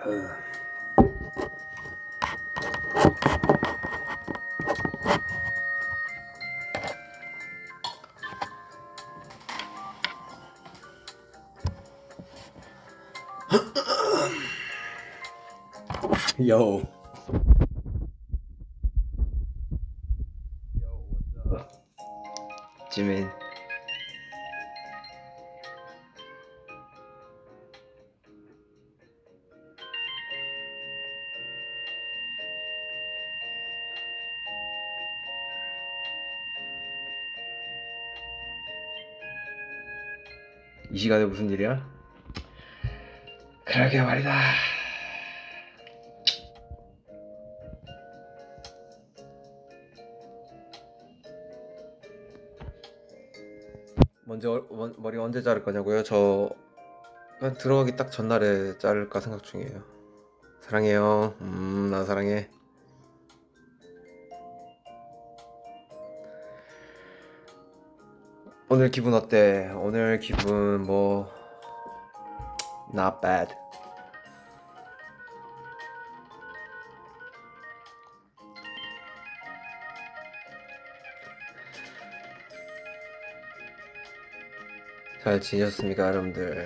Yo. 지민. 이 시간에 무슨 일이야? 그러게 말이다. 먼저 머리 언제 자를 거냐고요? 저 들어가기 딱 전날에 자를까 생각 중이에요. 사랑해요. 나 사랑해. 오늘 기분 어때? 오늘 기분 뭐 not bad. 잘 지내셨습니까, 여러분들?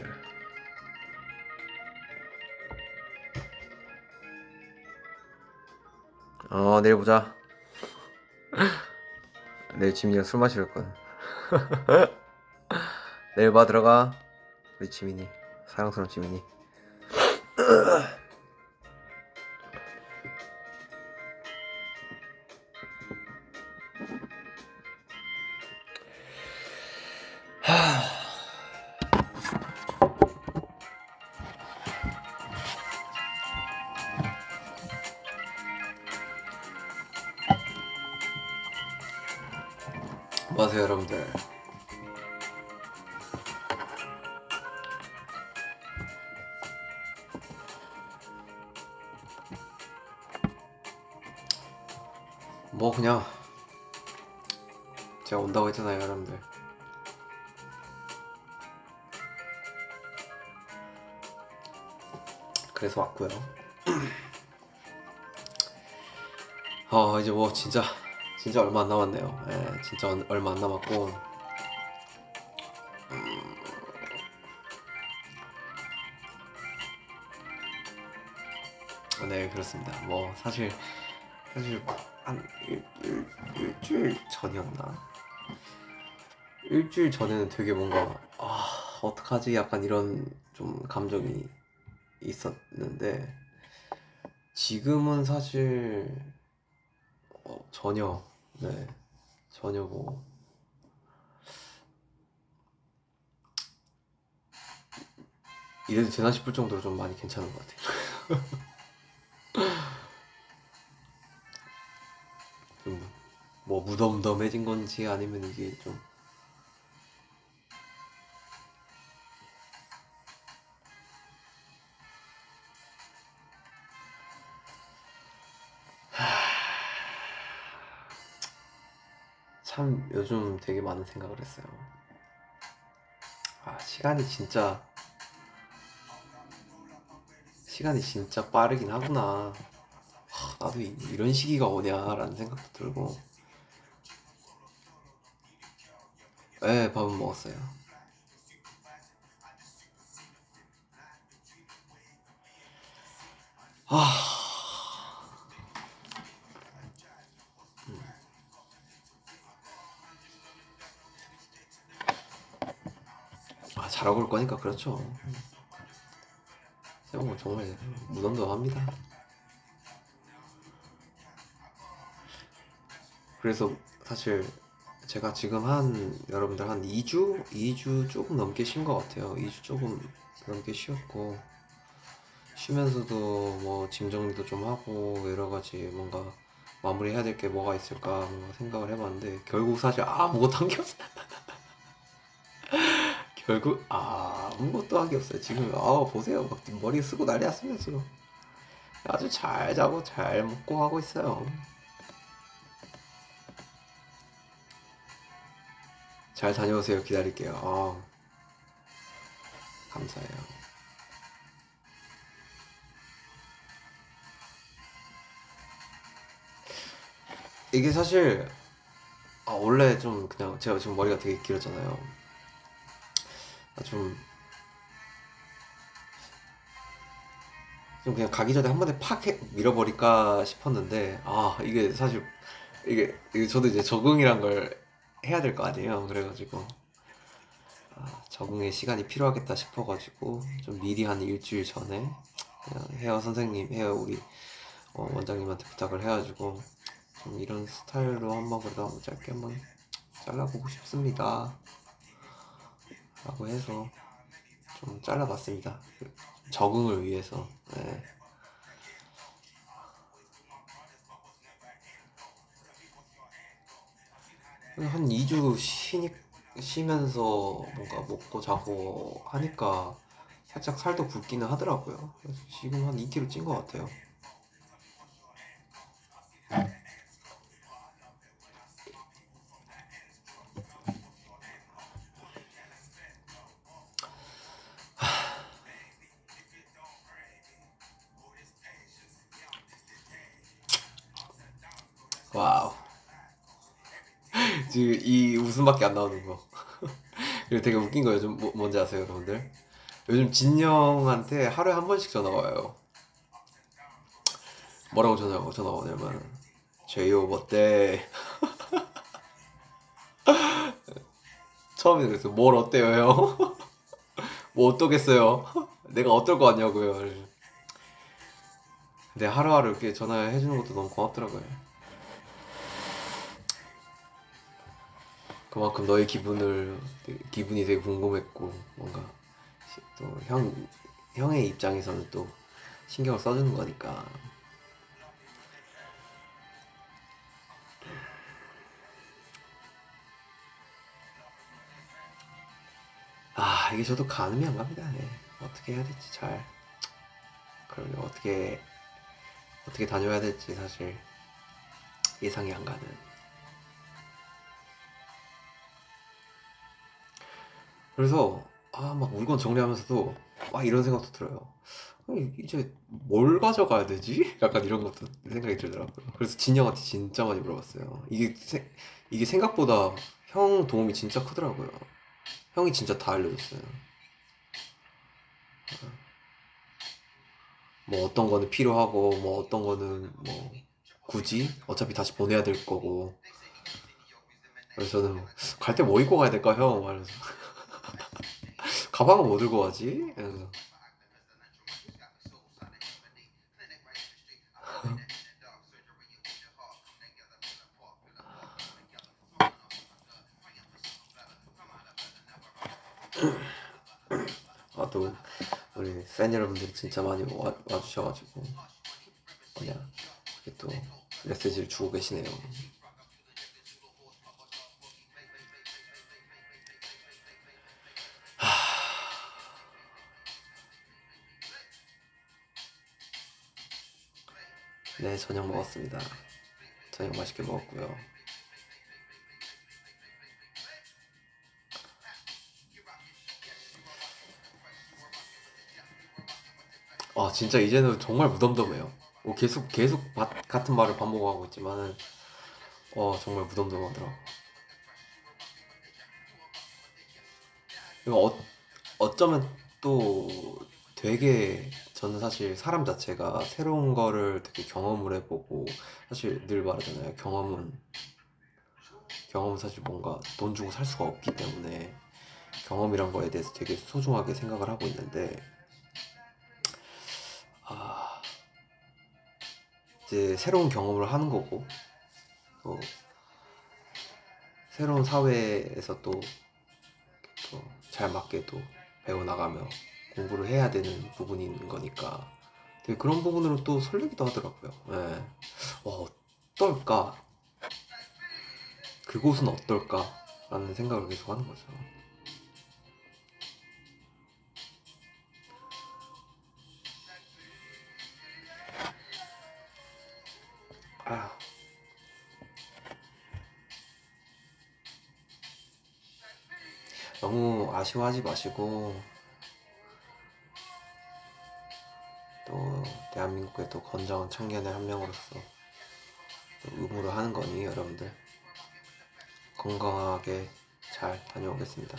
내일 보자. 내일 지민이랑 술 마시러 갔거든. 내일 봐, 들어가. 우리 지민이, 사랑스러운 지민이. 뭐 하세요, 여러분들? 뭐 그냥 제가 온다고 했잖아요, 여러분들. 그래서 왔고요. 이제 뭐 진짜 얼마 안 남았네요. 예, 진짜 얼마 안 남았고, 네, 그렇습니다. 뭐 사실 한 일주일 전이었나? 일주일 전에는 되게 뭔가 어떡하지? 약간 이런 좀 감정이 있었는데, 지금은 사실 전혀 뭐 이래도 되나 싶을 정도로 좀 많이 괜찮은 것 같아요. 좀 뭐 무덤덤해진 건지 아니면 이게 좀 참 요즘 되게 많은 생각을 했어요. 시간이 진짜 빠르긴 하구나. 나도 이런 시기가 오냐라는 생각도 들고. 네, 밥은 먹었어요. 잘하고 올 거니까 그렇죠. 제가 정말 무덤덤합니다. 그래서 사실 제가 지금 여러분들 한 2주 조금 넘게 쉰 것 같아요. 2주 조금 넘게 쉬었고, 쉬면서도 뭐 짐 정리도 좀 하고 여러 가지 뭔가 마무리 해야 될 게 뭐가 있을까 뭔가 생각을 해봤는데, 결국 사실 아무것도 한 게 없어요. 결국 아무것도 한 게 없어요. 지금 보세요, 막 머리 쓰고 난리 났습니다. 지금 아주 잘 자고 잘 먹고 하고 있어요. 잘 다녀오세요. 기다릴게요. 감사해요. 이게 사실 원래 좀 그냥 제가 지금 머리가 되게 길었잖아요. 좀 그냥 가기 전에 한 번에 팍 밀어버릴까 싶었는데 이게 사실 이게 저도 이제 적응이란 걸 해야 될 거 아니에요. 그래가지고 적응의 시간이 필요하겠다 싶어가지고 좀 미리 한 일주일 전에 그냥 헤어 우리 원장님한테 부탁을 해가지고 좀 이런 스타일로 한번 그래도 한번 짧게 한번 잘라보고 싶습니다 라고 해서 좀 잘라봤습니다. 적응을 위해서. 네. 한 2주 쉬면서 뭔가 먹고 자고 하니까 살짝 살도 붓기는 하더라고요. 그래서 지금 한 2kg 찐 것 같아요. 와우. 지금 이 웃음밖에 안 나오는 거. 그리고 되게 웃긴 거 요즘 뭔지 아세요, 여러분들? 요즘 진영한테 하루에 한 번씩 전화 와요. 뭐라고 전화 오냐면 제이홉 어때? 처음에 그랬어. 뭘 어때요, 형? 뭐 어떠겠어요? 내가 어떨 것 같냐고요. 근데 하루하루 이렇게 전화해주는 것도 너무 고맙더라고요. 그만큼 너의 기분이 되게 궁금했고 뭔가 또 형의 입장에서는 또 신경을 써주는 거니까. 이게 저도 가늠이 안 갑니다. 네. 어떻게 해야 될지 그러면 어떻게 다녀야 될지 사실 예상이 안 가는. 그래서 막 물건 정리하면서도 이런 생각도 들어요. 이제 뭘 가져가야 되지? 약간 이런 것도 생각이 들더라고요. 그래서 진영한테 진짜 많이 물어봤어요. 이게 생각보다 형 도움이 진짜 크더라고요. 형이 진짜 다 알려줬어요. 뭐 어떤 거는 필요하고 뭐 어떤 거는 뭐 굳이 어차피 다시 보내야 될 거고. 그래서 저는 갈 때 뭐 입고 가야 될까 형? 말해서 가방은 뭐 들고 가지? 그래서 또 우리 팬 여러분들이 진짜 많이 와주셔가지고 그냥 이렇게 또 메시지를 주고 계시네요. 네, 저녁 먹었습니다. 저녁 맛있게 먹었고요. 진짜 이제는 정말 무덤덤해요. 계속 같은 말을 반복하고 있지만은 정말 무덤덤하더라고. 이거 어쩌면 또 되게 저는 사실 사람 자체가 새로운 거를 되게 경험을 해보고 사실 늘 말하잖아요. 경험은 사실 뭔가 돈 주고 살 수가 없기 때문에 경험이란 거에 대해서 되게 소중하게 생각을 하고 있는데 이제 새로운 경험을 하는 거고 또 새로운 사회에서 또 잘 맞게 또 배워나가며 공부를 해야 되는 부분이 있는 거니까 되게 그런 부분으로 또 설레기도 하더라고요. 네. 어떨까? 그곳은 어떨까? 라는 생각을 계속 하는 거죠. 너무 아쉬워하지 마시고 또 대한민국의 또 건장한 청년의 한 명으로서 의무로 하는 거니 여러분들 건강하게 잘 다녀오겠습니다.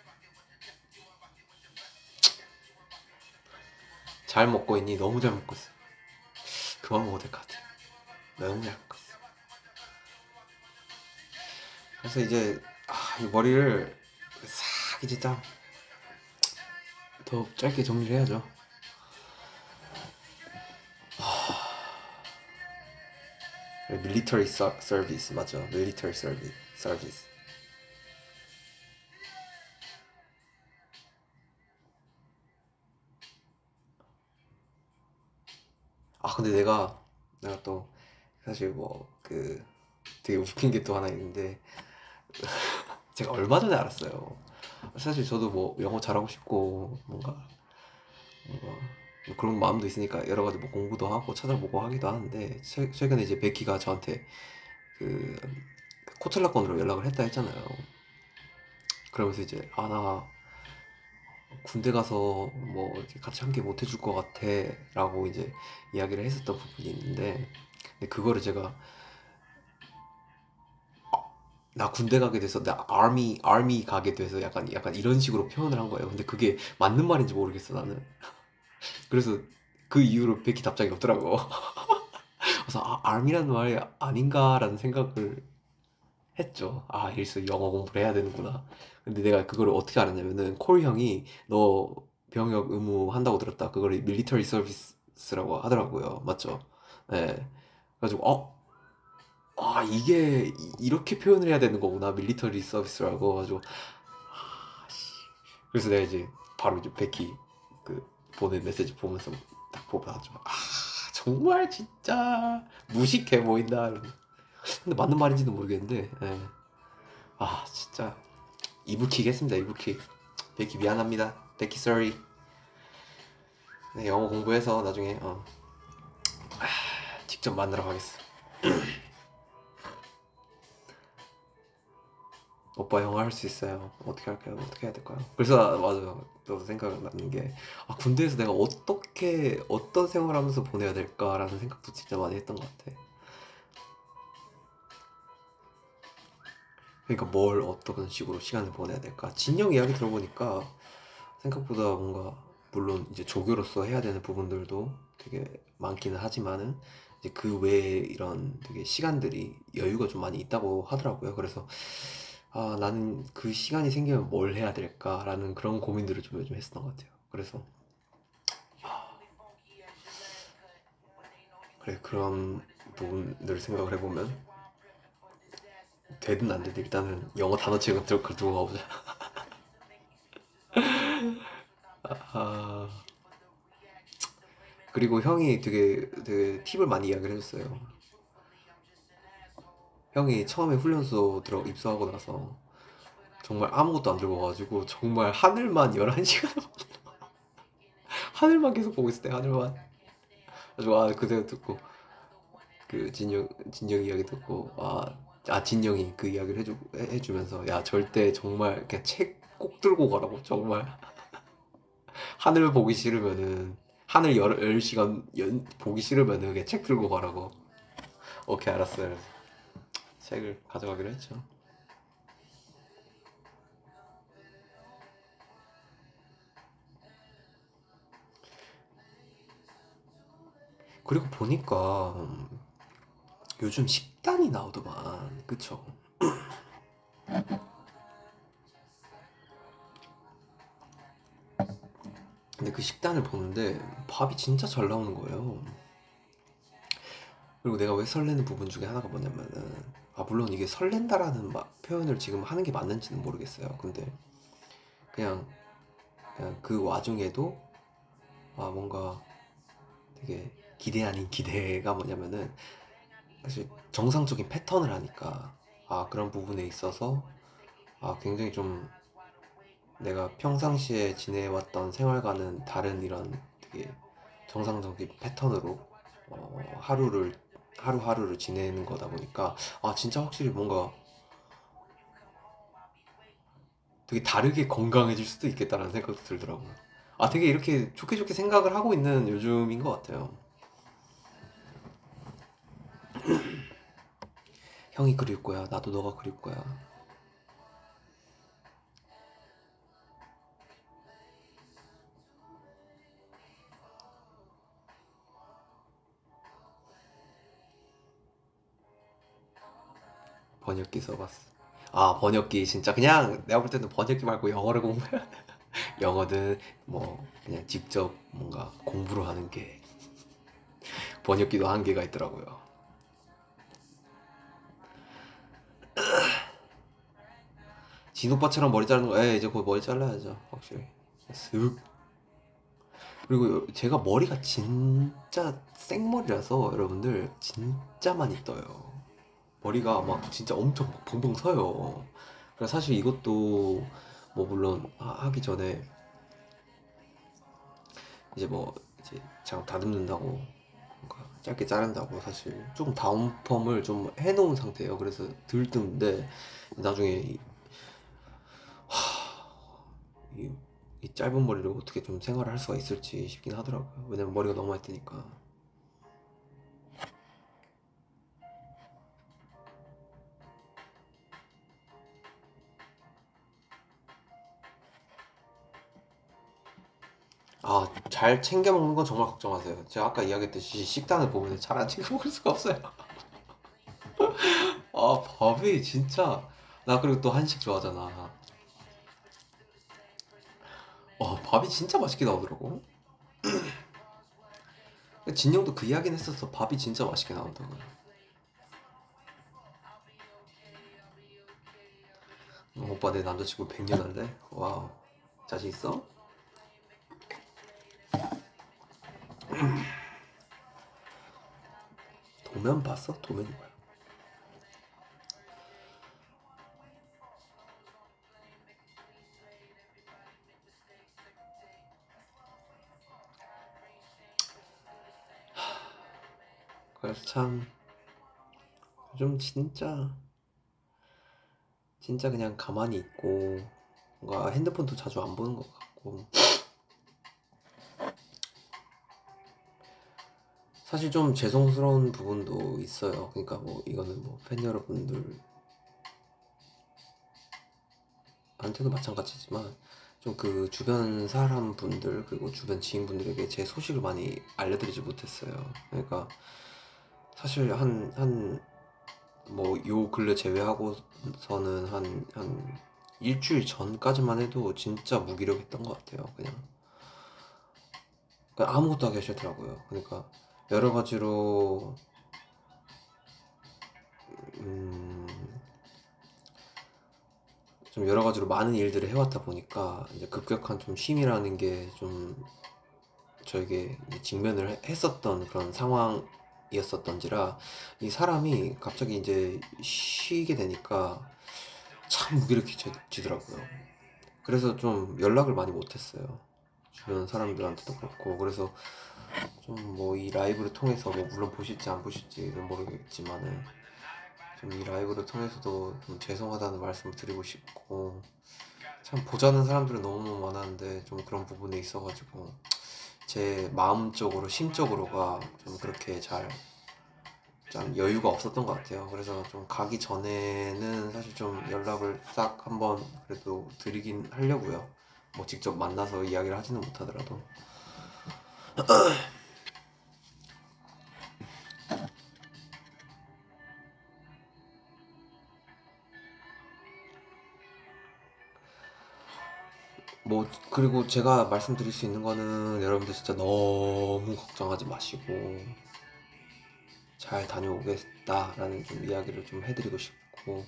잘 먹고 있니? 너무 잘 먹고 있어. 그만 먹어도 될 것 같아. 너무 잘 먹고 있어. 그래서 이제 이 머리를 싹 이제 딱 더 짧게 정리를 해야죠. 밀리터리 서비스 맞죠? 밀리터리 서비스. 근데 내가 또 사실 뭐 그 되게 웃긴 게 또 하나 있는데 제가 얼마 전에 알았어요. 사실 저도 뭐 영어 잘하고 싶고 뭔가 뭐 그런 마음도 있으니까 여러 가지 뭐 공부도 하고 찾아보고 하기도 하는데 최근에 이제 베키가 저한테 그 코첼라건으로 연락을 했다 했잖아요. 그러면서 이제 나 군대 가서 뭐 이렇게 같이 함께 못 해줄 것 같아 라고 이제 이야기를 했었던 부분이 있는데 근데 그거를 제가 나 군대 가게 돼서 나 아미 가게 돼서 약간 이런 식으로 표현을 한 거예요. 근데 그게 맞는 말인지 모르겠어 나는. 그래서 그 이후로 베키 답장이 없더라고. 그래서 아미라는 말이 아닌가라는 생각을 했죠. 일수 영어 공부를 해야 되는구나. 근데 내가 그거를 어떻게 알았냐면은 콜 형이 너 병역 의무 한다고 들었다. 그거를 밀리터리 서비스라고 하더라고요. 맞죠? 네. 그래가지고 이게 이렇게 표현을 해야 되는 거구나. 밀리터리 서비스라고. 가지고 그래서 내가 이제 바로 이제 베키 그 보낸 메시지 보면서 딱 보면서 정말 진짜 무식해 보인다. 근데 맞는 말인지는 모르겠는데 진짜 이불킥 했습니다. 이불킥. 베키 미안합니다. 베키 sorry. 네, 영어 공부해서 나중에 직접 만나러 가겠어. 오빠 영어 할 수 있어요. 어떻게 할까요? 어떻게 해야 될까요? 그래서 맞아요. 또 생각나는 게 군대에서 내가 어떤 생활하면서 보내야 될까라는 생각도 진짜 많이 했던 것 같아. 그러니까 뭘 어떤 식으로 시간을 보내야 될까? 진영 이야기 들어보니까 생각보다 뭔가 물론 이제 조교로서 해야 되는 부분들도 되게 많기는 하지만은 이제 그 외에 이런 되게 시간들이 여유가 좀 많이 있다고 하더라고요. 그래서 나는 그 시간이 생기면 뭘 해야 될까라는 그런 고민들을 좀 요즘 했었던 것 같아요. 그래서 그래 그런 부분들을 생각을 해보면 되든 안 되든 일단은 영어 단어책은 들고 가보자. 그리고 형이 되게 팁을 많이 이야기를 해줬어요. 형이 처음에 훈련소 입소하고 나서 정말 아무것도 안 들고 가가지고 정말 하늘만 11시간 하늘만 계속 보고 있을 때 하늘만. 그래서 그대로 듣고 그 진영 이야기 듣고 진영이 그 이야기를 해주면서 야 절대 정말 그냥 책 꼭 들고 가라고 정말. 하늘 보기 싫으면은 하늘 10시간 보기 싫으면은 그냥 책 들고 가라고. 오케이 알았어요. 책을 가져가기로 했죠. 그리고 보니까 요즘 식단이 나오더만 그쵸? 근데 그 식단을 보는데 밥이 진짜 잘 나오는 거예요. 그리고 내가 왜 설레는 부분 중에 하나가 뭐냐면은 물론 이게 설렌다라는 표현을 지금 하는 게 맞는지는 모르겠어요. 근데 그냥 그 와중에도 뭔가 되게 기대 아닌 기대가 뭐냐면은 사실 정상적인 패턴을 하니까 그런 부분에 있어서 굉장히 좀 내가 평상시에 지내왔던 생활과는 다른 이런 되게 정상적인 패턴으로 하루하루를 지내는 거다 보니까 진짜 확실히 뭔가 되게 다르게 건강해질 수도 있겠다라는 생각도 들더라고요. 되게 이렇게 좋게 생각을 하고 있는 요즘인 것 같아요. 형이 그리울 거야. 나도 너가 그리울 거야. 번역기 써봤어. 아, 번역기 진짜 그냥 내가 볼 때는 번역기 말고 영어를 공부해야 돼. 영어든 뭐 그냥 직접 뭔가 공부를 하는 게 번역기도 한계가 있더라고요. 진오빠처럼 머리 자르는 거, 이제 곧 머리 잘라야죠. 확실히. 쓱. 그리고 제가 머리가 진짜 생머리라서 여러분들 진짜 많이 떠요. 머리가 막 진짜 엄청 막 벙벙 서요. 그래서 사실 이것도 뭐 물론 하기 전에 이제 뭐 이제 장 다듬는다고 뭔가 짧게 자른다고 사실 좀 다운펌을 좀 해놓은 상태예요. 그래서 들뜬데 나중에 이, 이 짧은 머리를 어떻게 좀 생활을 할 수가 있을지 싶긴 하더라고요. 왜냐면 머리가 너무 많이 뜨니까. 아, 잘 챙겨 먹는 건 정말 걱정하세요. 제가 아까 이야기했듯이 식단을 보면 잘 안 챙겨 먹을 수가 없어요. 아, 밥이 진짜. 나 그리고 또 한식 좋아하잖아. 밥이 진짜 맛있게 나오더라고. 진영도 그 이야기는 했었어. 밥이 진짜 맛있게 나온다고. 오빠 내 남자친구 100년 할래? 와우. 자신 있어? 도면 봤어? 도면이 뭐야? 그래서 참 좀 진짜 그냥 가만히 있고 뭔가 핸드폰도 자주 안 보는 것 같고 사실 좀 죄송스러운 부분도 있어요. 그러니까 뭐 이거는 뭐 팬 여러분들한테도 마찬가지지만 좀 그 주변 사람분들 그리고 주변 지인분들에게 제 소식을 많이 알려드리지 못했어요. 그러니까 사실 뭐 요 근래 제외하고서는 한 일주일 전까지만 해도 진짜 무기력했던 것 같아요. 그냥 아무것도 하기 싫더라고요. 그러니까 여러 가지로 음, 좀 여러 가지로 많은 일들을 해왔다 보니까 이제 급격한 좀 쉼이라는 게 좀 저에게 이제 직면을 했었던 그런 상황이었었던지라 이 사람이 갑자기 이제 쉬게 되니까 참 무기력해지더라고요. 그래서 좀 연락을 많이 못했어요. 주변 사람들한테도 그렇고. 그래서 좀 뭐 이 라이브를 통해서 뭐 물론 보실지 안 보실지는 모르겠지만은 좀 이 라이브를 통해서도 좀 죄송하다는 말씀을 드리고 싶고, 참 보자는 사람들은 너무 많았는데 좀 그런 부분에 있어가지고 제 마음적으로 심적으로가 좀 그렇게 좀 여유가 없었던 것 같아요. 그래서 좀 가기 전에는 사실 좀 연락을 싹 한번 그래도 드리긴 하려고요. 뭐 직접 만나서 이야기를 하지는 못하더라도. 뭐 그리고 제가 말씀드릴 수 있는 거는 여러분들 진짜 너무 걱정하지 마시고 잘 다녀오겠다라는 좀 이야기를 좀 해드리고 싶고,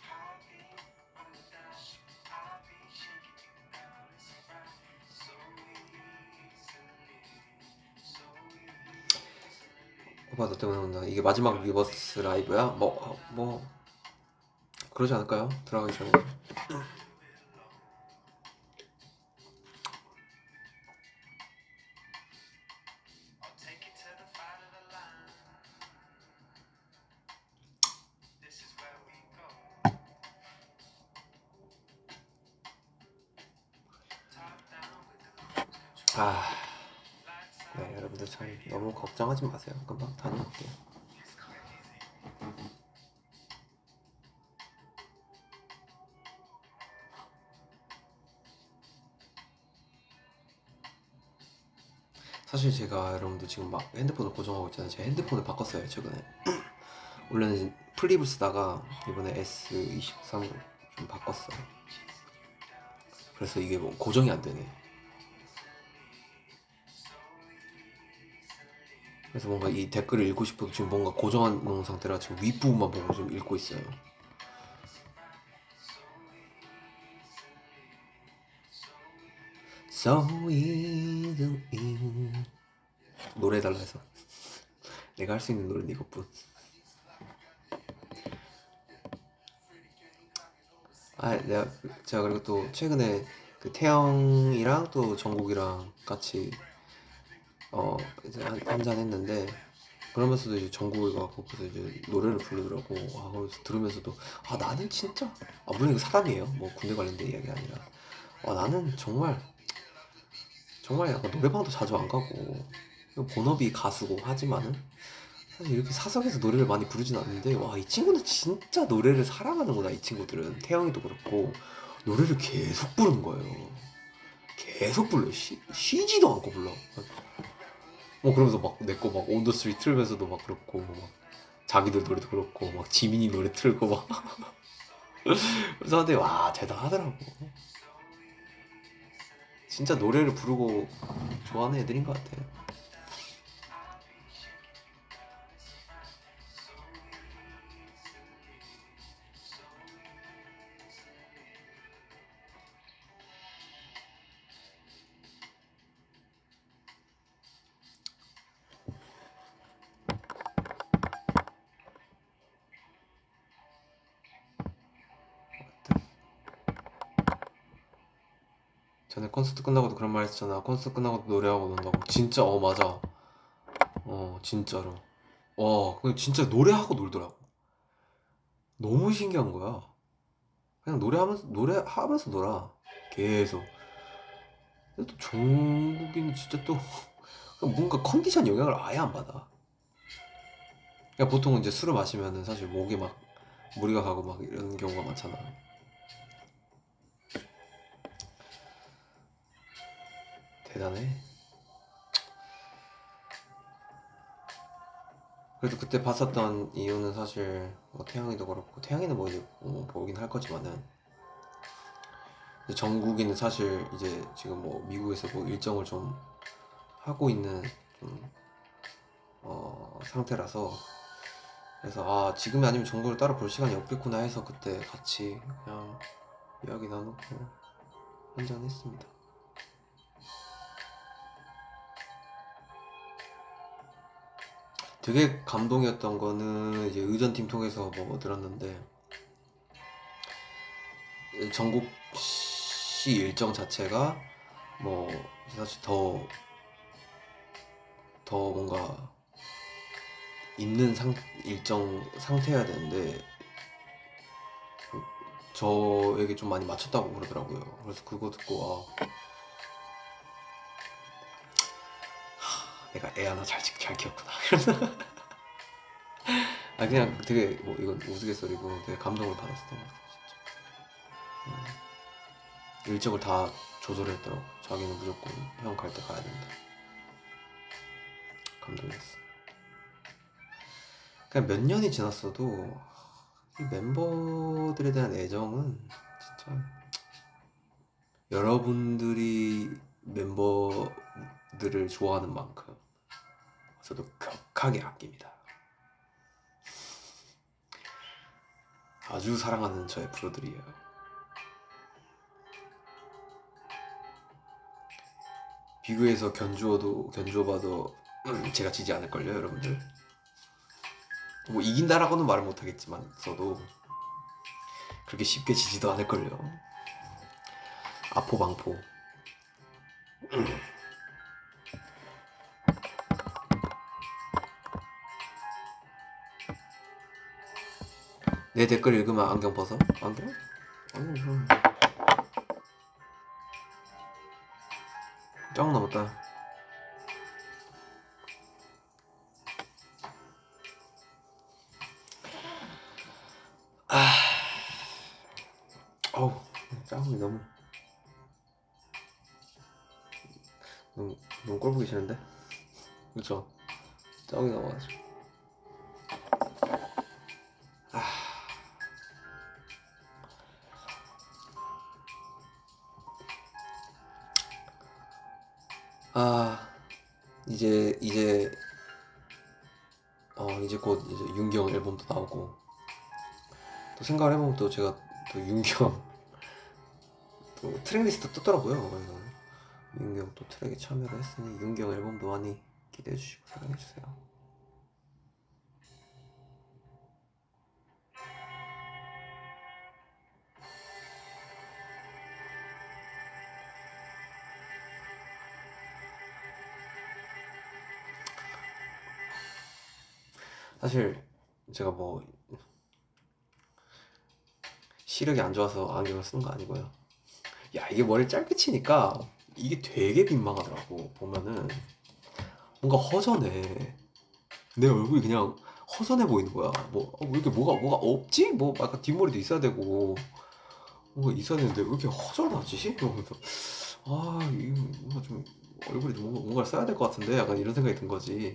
오빠 너 때문에 온다. 이게 마지막 리버스 라이브야? 뭐 그러지 않을까요? 들어가기 전에. 네, 여러분들 참 너무 걱정하지 마세요. 금방 다녀올게요. 사실 제가 여러분들 지금 막 핸드폰을 고정하고 있잖아요. 제가 핸드폰을 바꿨어요 최근에. 원래는 플립을 쓰다가 이번에 S23으로 좀 바꿨어요. 그래서 이게 뭐 고정이 안 되네. 그래서 뭔가 이 댓글을 읽고 싶어도 지금 뭔가 고정한 놓은 상태라 지금 윗부분만 보고 좀 읽고 있어요. 노래 해달라 해서 내가 할 수 있는 노래는 이것뿐. 제가 그리고 또 최근에 그 태영이랑 또 정국이랑 같이 이제 한잔 했는데, 그러면서도 이제 정국이가 거기서 이제 노래를 부르더라고. 그래서 들으면서도 나는 진짜 물론 이거 사람이에요. 뭐 군대 관련된 이야기 아니라 나는 정말 약간 노래방도 자주 안 가고 본업이 가수고 하지만은 사실 이렇게 사석에서 노래를 많이 부르진 않는데, 이 친구는 진짜 노래를 사랑하는구나. 이 친구들은 태영이도 그렇고 노래를 계속 부르는 거예요. 계속 불러. 쉬지도 않고 불러. 그러면서 막 내 거 막 온 더 스트리트 틀면서도 막 그렇고, 막 자기들 노래도 그렇고, 막 지민이 노래 틀고 막 그래서 근데 대단하더라고. 진짜 노래를 부르고 좋아하는 애들인 것 같아. 전에 콘서트 끝나고도 그런 말 했잖아. 콘서트 끝나고도 노래하고 논다고. 진짜 맞아. 진짜로. 그냥 진짜 노래하고 놀더라고. 너무 신기한 거야. 그냥 노래하면서 놀아. 계속. 근데 또 종국이는 진짜 또 뭔가 컨디션 영향을 아예 안 받아. 그러니까 보통 이제 술을 마시면은 사실 목이 막 무리가 가고 막 이런 경우가 많잖아. 대단해. 그래도 그때 봤었던 이유는 사실 태양이도 그렇고, 태양이는 뭐 이제 보긴 할 거지만은, 정국이는 사실 이제 지금 뭐 미국에서 뭐 일정을 좀 하고 있는 좀 상태라서, 그래서 지금이 아니면 정국을 따로 볼 시간이 없겠구나 해서 그때 같이 그냥 이야기 나누고 한잔 했습니다. 되게 감동이었던 거는 이제 의전팀 통해서 뭐 들었는데, 정국 씨 일정 자체가 뭐 사실 더 뭔가 있는 일정 상태여야 되는데 저에게 좀 많이 맞췄다고 그러더라고요. 그래서 그거 듣고 내가 애 하나 잘 키웠구나. 그냥 되게 이건 우스갯소리고 되게 감동을 받았었던 것 같아요. 진짜. 일정을 다 조절했더라고. 자기는 무조건 형 갈 때 가야 된다. 감동이었어. 그냥 몇 년이 지났어도 이 멤버들에 대한 애정은 진짜, 여러분들이 멤버들을 좋아하는 만큼 저도 격하게 아낍니다. 아주 사랑하는 저의 프로들이에요. 비교해서 견주어봐도 제가 지지 않을걸요, 여러분들. 뭐 이긴다라고는 말을 못하겠지만 써도 그렇게 쉽게 지지도 않을걸요. 아포방포. 내 댓글 읽으면 안경 벗어? 안경? 안경 짱 넘었다. 짱이 너무 꼴보기 싫은데? 그쵸? 떡이 나와가지고. 아, 아 이제 이제 곧 이제 윤경 앨범도 나오고 또 생각을 해보면 또 제가 또 윤경 또 트랙리스트 떴더라고요. 그래서 윤경 또 트랙에 참여를 했으니 윤경 앨범도 많이 기대해주시고 사랑해주세요. 사실 제가 뭐 시력이 안 좋아서 안경을 쓰는 거 아니고요. 야, 이게 머리를 짧게 치니까 이게 되게 민망하더라고. 보면은 뭔가 허전해. 내 얼굴이 그냥 허전해 보이는 거야. 왜 이렇게 뭐가 없지? 뭐 약간 뒷머리도 있어야 되고 뭐가 있어야 되는데 왜 이렇게 허전하지? 이러면서 이거 뭔가 좀 얼굴에 뭔가를 써야 될 것 같은데 약간 이런 생각이 든 거지.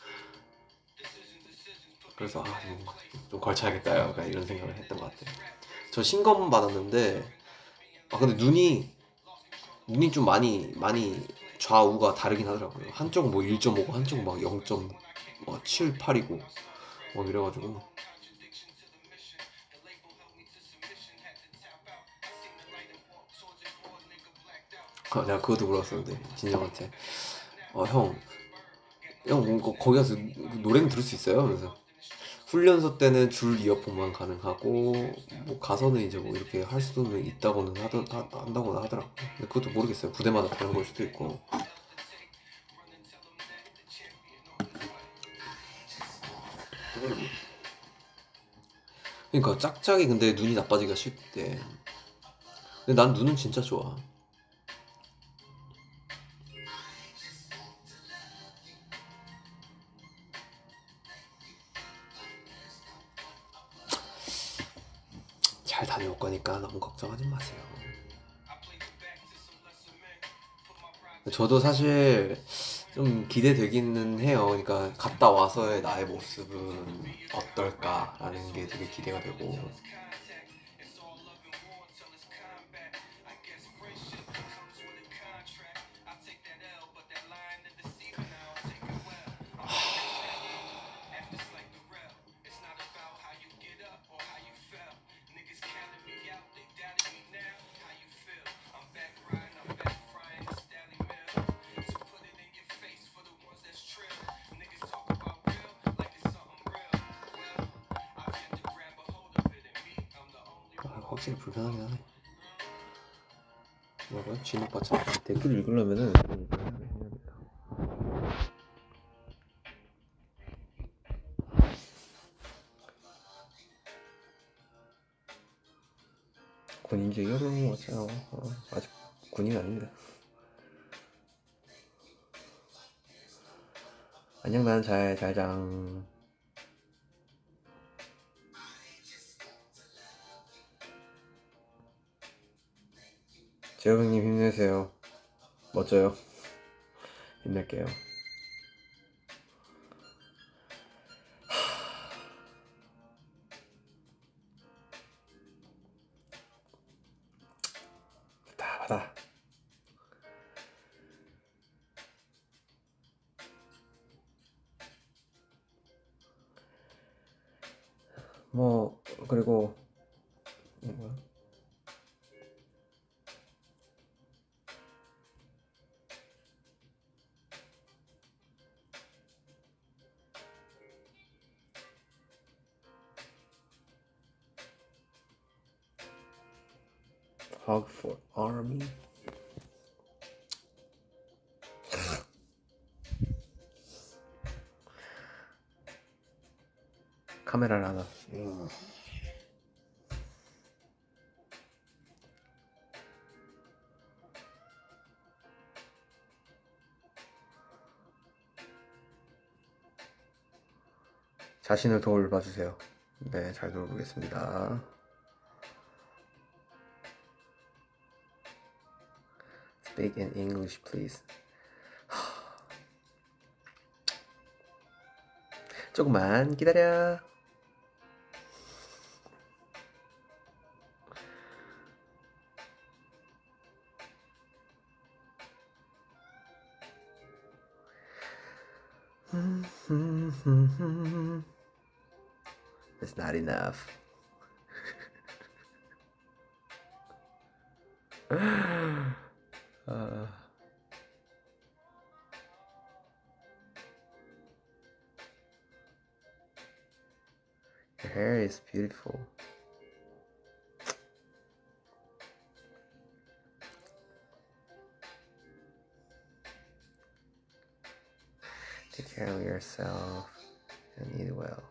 그래서 좀 걸쳐야겠다 약간 이런 생각을 했던 것 같아요. 저 신검 받았는데 근데 눈이 좀 많이 좌우가 다르긴 하더라고요. 한쪽은 뭐 1.5고 한쪽은 막 0.7, 8이고 뭐 이래가지고 내가 그것도 물어봤었는데 진정한테 형 거기 가서 노래는 들을 수 있어요? 그래서 훈련소 때는 줄 이어폰만 가능하고 뭐 가서는 이제 뭐 이렇게 할 수는 있다고는 한다고는 하더라고요. 근데 그것도 모르겠어요. 부대마다 다른 걸 수도 있고. 그러니까 짝짝이 근데 눈이 나빠지기가 쉽대. 근데 난 눈은 진짜 좋아. 잘 다녀올 거니까 너무 걱정하지 마세요. 저도 사실 좀 기대되기는 해요. 그러니까 갔다 와서의 나의 모습은 어떨까라는 게 되게 기대가 되고. 확실히 불편하긴 하네. 뭐라고요? 진오빠처럼 댓글 읽으려면은 군인지 여러분 왔잖아. 아직 군인 아닙니다. 안녕 난 잘장. 재호형님 힘내세요. 멋져요. 힘낼게요. 답답하다. 뭐 그리고 뭐야? Hug for Army. 카메라를 하나. 자신을 돌봐주세요. 네, 잘 돌보겠습니다. Speak in English, please. 조금만 기다려. It's not enough. Your hair is beautiful. Take care of yourself and eat well.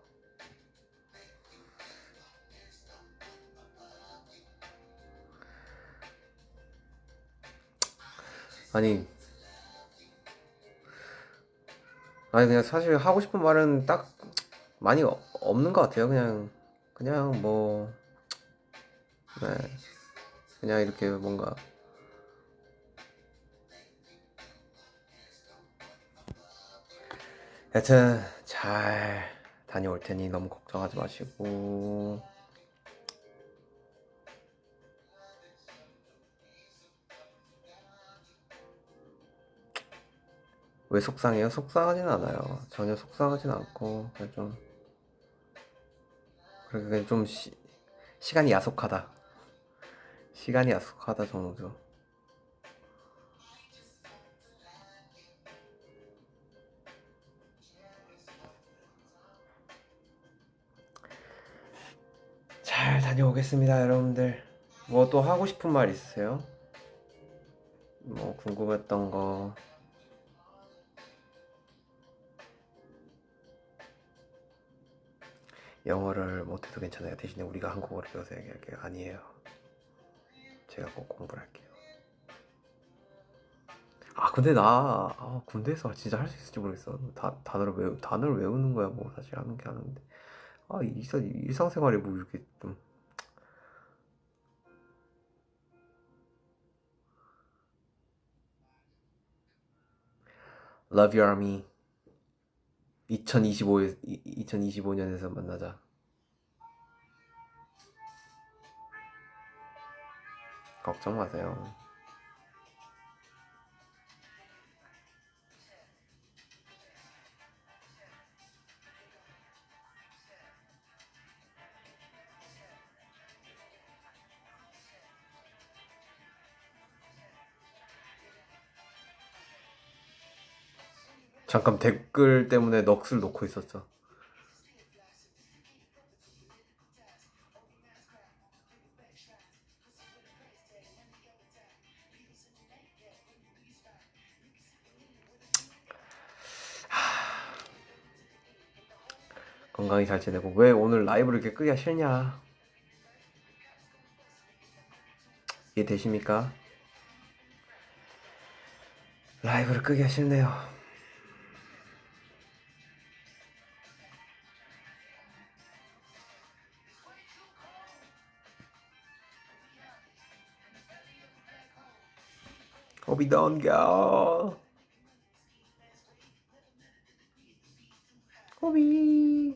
아니 그냥 사실 하고 싶은 말은 딱 많이 없는 것 같아요. 그냥 뭐 네, 그냥 이렇게 뭔가 여튼 잘 다녀올 테니 너무 걱정하지 마시고. 왜 속상해요? 속상하진 않아요. 전혀 속상하진 않고 그냥 좀 시간이 야속하다. 시간이 야속하다 정도. 잘 다녀오겠습니다, 여러분들. 뭐 또 하고 싶은 말 있으세요? 뭐 궁금했던 거. 영어를 못해도 괜찮아요. 대신에 우리가 한국어를 배워서 얘기할게요. 아니에요. 제가 꼭 공부를 할게요. 근데 나 군대에서 진짜 할 수 있을지 모르겠어. 단어를 외우는 거야 뭐 사실 하는 게 하는데 일상생활에 뭐 이렇게 좀 Love Your Army 2025년에서 만나자. 걱정 마세요. 잠깐 댓글 때문에 넋을 놓고 있었어. 건강히 잘 지내고. 왜 오늘 라이브를 이렇게 끄기가 싫냐? 이해되십니까? 라이브를 끄기가 싫네요. 호비 don't go. 호비.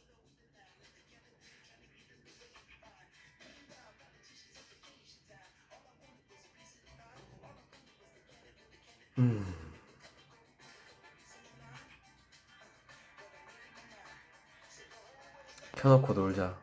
켜놓고 놀자.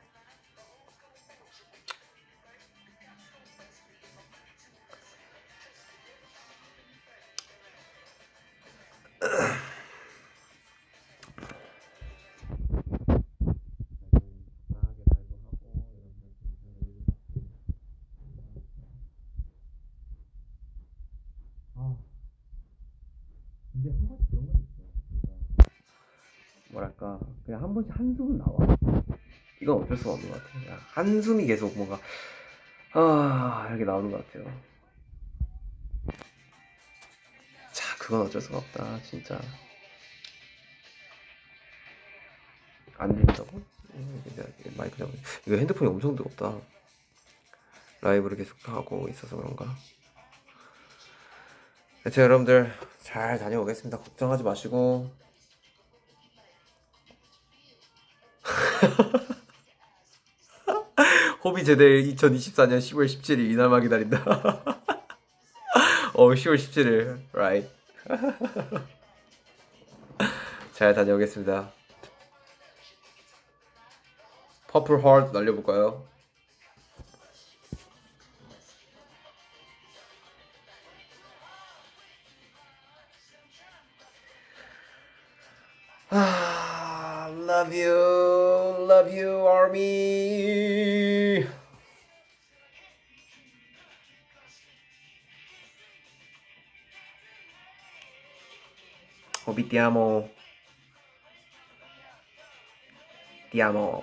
근데 한 번씩 그런 건 있어. 뭐랄까 그냥 한 번씩 한숨은 나와. 이건 어쩔 수가 없는 것 같아요. 한숨이 계속 뭔가 이렇게 나오는 것 같아요. 자, 그건 어쩔 수가 없다 진짜. 안 된다고? 마이크 잡고. 이거 핸드폰이 엄청 뜨겁다. 라이브를 계속 하고 있어서 그런가. 하여튼 여러분들 잘 다녀오겠습니다. 걱정하지 마시고 호비 제대 2024년 10월 17일 이날만 기다린다. 10월 17일 right. 잘 다녀오겠습니다. 퍼플 하트 날려볼까요? love you, army. 호비 띠아모. 띠아모.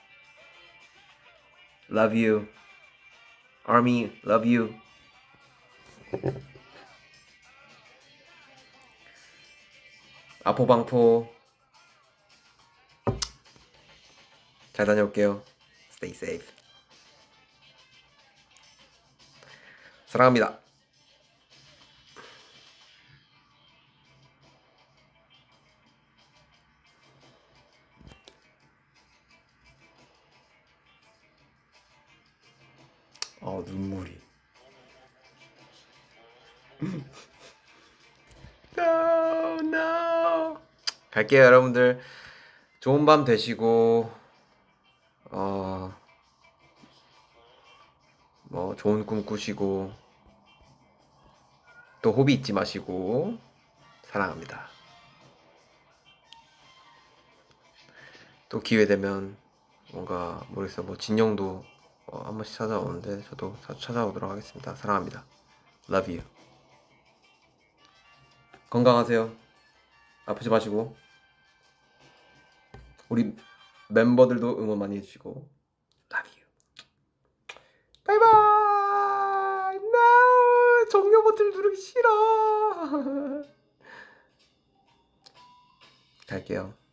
Love you. Army, love you. 아포방포. 잘 다녀올게요. Stay safe. 사랑합니다. 눈물이. No, no. 갈게요, 여러분들. 좋은 밤 되시고, 뭐 좋은 꿈 꾸시고, 또 호비 잊지 마시고, 사랑합니다. 또 기회 되면 뭔가 모르겠어, 뭐 진영도 한 번씩 찾아오는데 저도 찾아오도록 하겠습니다. 사랑합니다. Love you. 건강하세요. 아프지 마시고. 우리 멤버들도 응원 많이 해주시고. Love you. 바이바이. No. 종료 버튼 누르기 싫어. 갈게요.